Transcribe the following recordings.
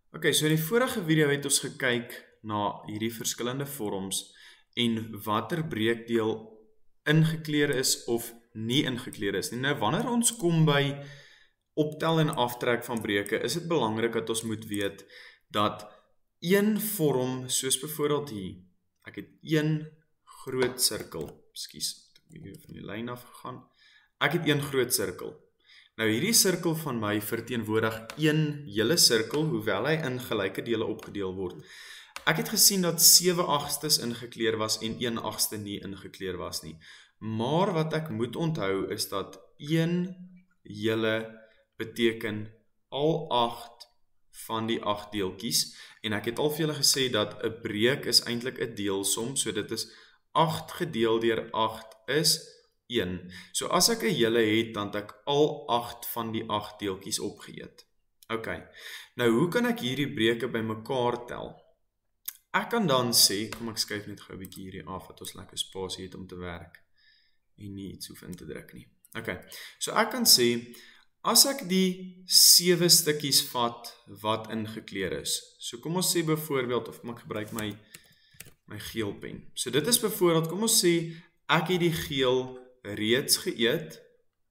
Okay, so in die vorige video het ons gekyk na hierdie verskillende vorms en watter breekdeel ingekleer is of nie ingekleer is nie. Nou, wanneer ons kom by optel en aftrek van breuke, is dit belangrik dat ons moet weet dat een vorm, soos byvoorbeeld hier, ek het een groot sirkel, ekskuus, ek het van die lyn af gegaan, ek het een groot sirkel. Nou hierdie sirkel van my verteenwoordig een hele sirkel, hoewel hy in gelyke dele opgedeel word. Ek het gesien dat 7/8 ingekleer was en 1/8 nie ingekleer was nie. Maar wat ek moet onthou is dat een hele beteken al 8 van die 8 deeltjies. En ek het al vir julle gesê dat 'n breek is eintlik 'n deelsom, so dit is 8 gedeel deur 8 is 1. So as ek 'n hele het, dan het ek al 8 van die 8 deeltjies opgeëet. Ok, nou hoe kan ek hierdie breuke bymekaar tel? Ek kan dan sê, kom ek skuif net gou 'n bietjie hierdie af, dat ons lekker spasie het om te werk, en nie iets hoef in te druk nie. Ok, so ek kan sê, as ek die 7 stukkies vat wat ingekleer is, so kom ons sê byvoorbeeld, of kom ek gebruik my geel pen. So dit is byvoorbeeld, kom ons sê, ek het die geel reeds geëet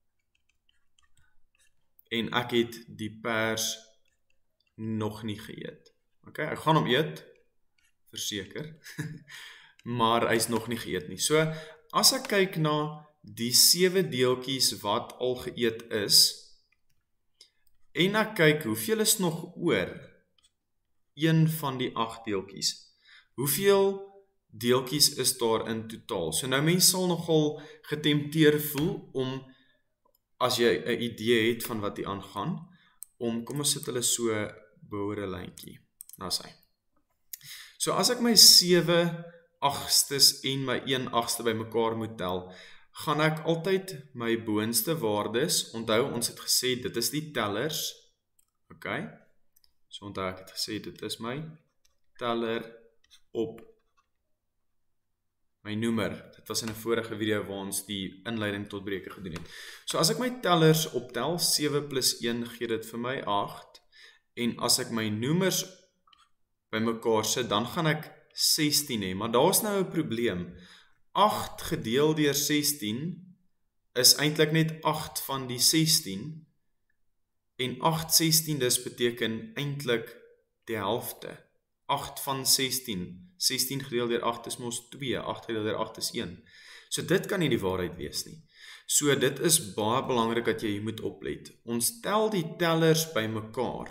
en ek het die pers nog nie geëet. Ok, ek gaan hom eet, verseker, maar hy is nog nie geëet nie. So, as ek kyk na die 7 deeltjies wat al geëet is, en ek kyk hoeveel is nog oor, een van die 8 deeltjies. Hoeveel deeltjies is daar in totaal? So nou mens sal nogal getempteer voel om, as jy 'n idee het van wat hier aangaan, om, kom ons sit hulle so behoor 'n lyntjie. Nou is hy. So as ek my 7/8 en my 1/8 bymekaar moet tel, gaan ek altyd my boonste waardes, onthou ons het gesê dit is die tellers, ok, so onthou ek het gesê dit is my teller op my noemer. Dit was in 'n vorige video waar ons die inleiding tot breuke gedoen het. So as ek my tellers optel, 7 plus 1 gee dit vir my 8, en as ek my noemers bymekaar sit, dan gaan ek 16 hê, maar daar's nou 'n probleem. 8 gedeel deur 16 is eintlik net 8 van die 16, en 8/16 beteken eintlik die helfte. 8 van 16. 16 gedeel deur 8 is mos 2, 8 gedeel deur 8 is 1. So dit kan nie die waarheid wees nie. So dit is baie belangrik dat jy hier moet oplet. Ons tel die tellers bymekaar.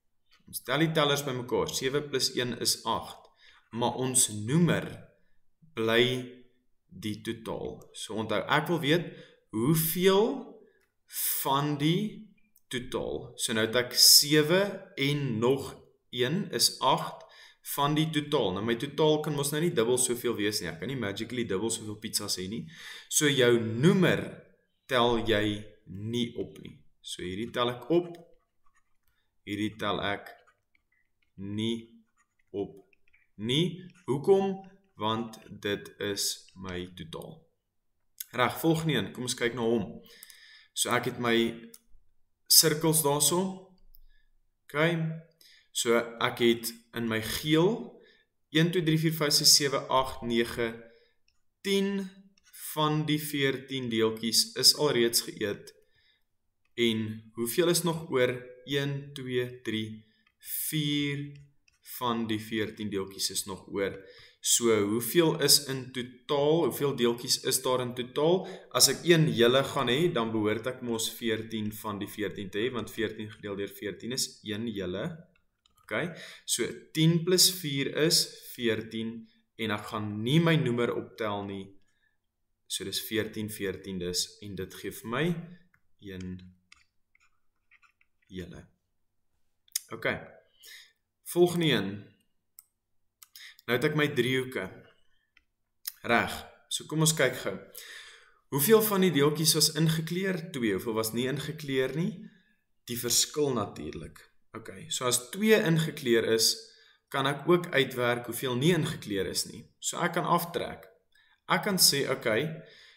7 plus 1 is 8, maar ons noemer bly die totaal. So onthou, ek wil weet, hoeveel van die totaal. So nou het ek 7 en nog 1 is 8 van die totaal. Nou my totaal kan mos nou nie dubbel soveel wees nie. Ek kan nie magically dubbel soveel pizzas hê nie. So jou noemer tel jy nie op nie. So hierdie tel ek op. Hierdie tel ek nie op nie. Hoekom? Want dit is my totaal. Reg, volgende een, kom ons kyk na hom. So ek het my sirkels daarso. Ok, so ek het in my geel 1, 2, 3, 4, 5, 6, 7, 8, 9, 10 van die 14 deeltjies is alreeds geëet. En hoeveel is nog oor? 1, 2, 3, 4 van die 14 deeltjies is nog oor. So hoeveel is in totaal? Hoeveel deeltjies is daar in totaal? As ek een hele gaan hê, dan behoort ek mos 14 van die 14 te hê, want 14 gedeel deur 14 is 1 hele. Ok, so 10 plus 4 is 14, en ek gaan nie my noemer optel nie. So dis 14/14, en dit gee vir my 1 hele. Ok, volgende een. Nou het ek my driehoeke. Reg, so kom ons kyk gou. Hoeveel van die deeltjies was ingekleer? 2. Hoeveel was nie ingekleer nie? Die verskil natuurlik. Ok, so as 2 ingekleer is, kan ek ook uitwerk hoeveel nie ingekleer is nie. So ek kan aftrek. Ek kan sê, ok,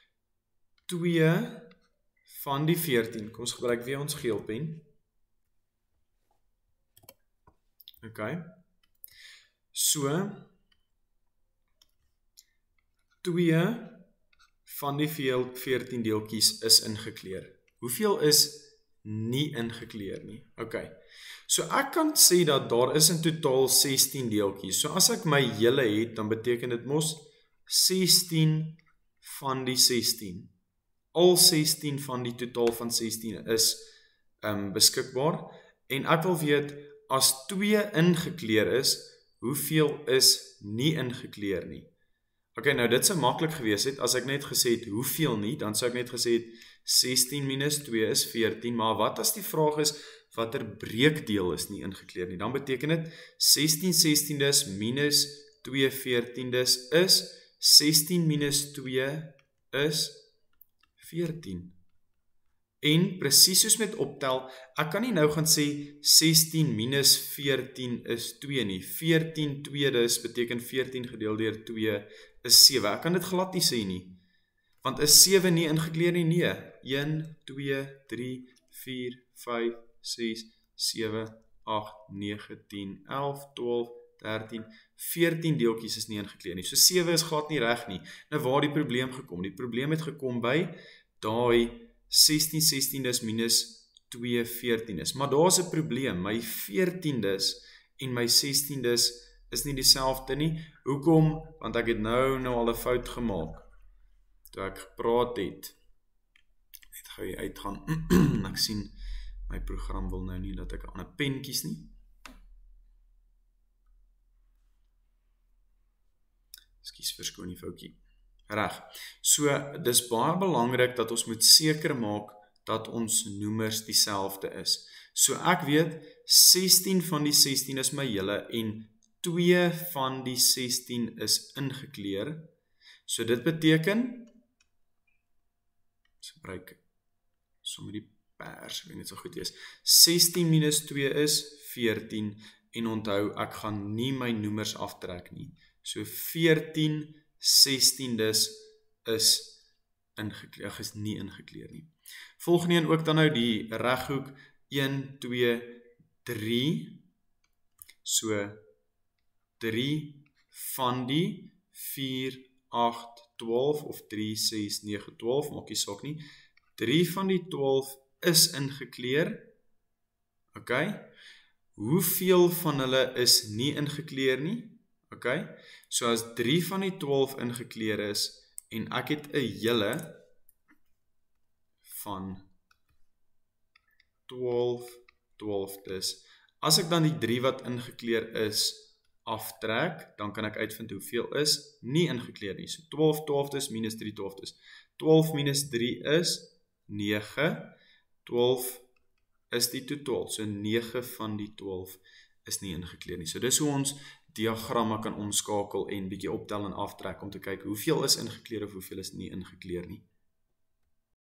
2 van die 14, kom ons gebruik weer ons geelpen. Okay. So 2 van die 14 deeltjies is ingekleur. Hoeveel is nie ingekleur nie? Okay. So ek kan sê dat daar is in totaal 16 deeltjies. So as ek my hele het, dan beteken dit mos 16 van die 16. Al 16 van die totaal van 16 is beskikbaar. En ek wil weet, as 2 ingekleur is, hoeveel is nie ingekleur nie? Okay, nou dit sou maklik gewees het, as ek net gesê het, hoeveel nie, dan sou ek net gesê het, 16 minus 2 is 14, maar wat as die vraag is, watter breekdeel is nie ingekleur nie? Dan beteken dit, 16 16des minus 2 14des is, 16 minus 2 is 14. En presies soos met optel, ek kan nie nou gaan sê 16 minus 14 is 2 nie. 14 tweedes beteken 14 gedeeld deur 2 is 7. Ek kan dit glad nie sê nie. Want is 7 nie ingekleur nie? Nee. 1, 2, 3, 4, 5, 6, 7, 8, 9, 10, 11, 12, 13, 14 deeltjies is nie ingekleur nie. So 7 is glad nie reg nie. Nou waar die probleem gekom? Die probleem het gekom by daai 16 16des minus 2 14des. Maar daar is 'n probleem. My 14des en my 16des is nie dieselfde nie. Hoekom? Want ek het nou al 'n fout gemaak. Toe ek gepraat het. Net gou hier uitgaan. Ek sien my program wil nou nie dat ek 'n ander pen kies nie. Ekskuus, verskoon die foutjie. Reg. So, dis baie belangrik dat ons moet seker maak dat ons noemers dieselfde is. So ek weet 16 van die 16 is my hele en 2 van die 16 is ingekleur. So dit beteken gebruik sommer die pers, ek weet net so goed wees. 16 minus 2 is 14 en onthou ek gaan nie my noemers aftrek nie. So 14 16des is ingekleur, is nie ingekleur nie. Volgende een ook dan nou die reghoek 1, 2, 3. So 3 van die 4, 8, 12 of 3, 6, 9, 12, maak nie saak nie. 3 van die 12 is ingekleur. Okay. Hoeveel van hulle is nie ingekleur nie? Okay. So as 3 van die 12 ingekleur is en ek het 'n hele van 12 12des. As ek dan die 3 wat ingekleur is aftrek, dan kan ek uitvind hoeveel is nie ingekleur nie. So 12 12des minus 3 12des. 12 minus 3 is 9. 12 is die totaal. So 9 van die 12 is nie ingekleur nie. So dis hoe ons diagramme kan omskakel en bietjie optel en aftrek om te kyk hoeveel is ingekleur of hoeveel is nie ingekleur nie.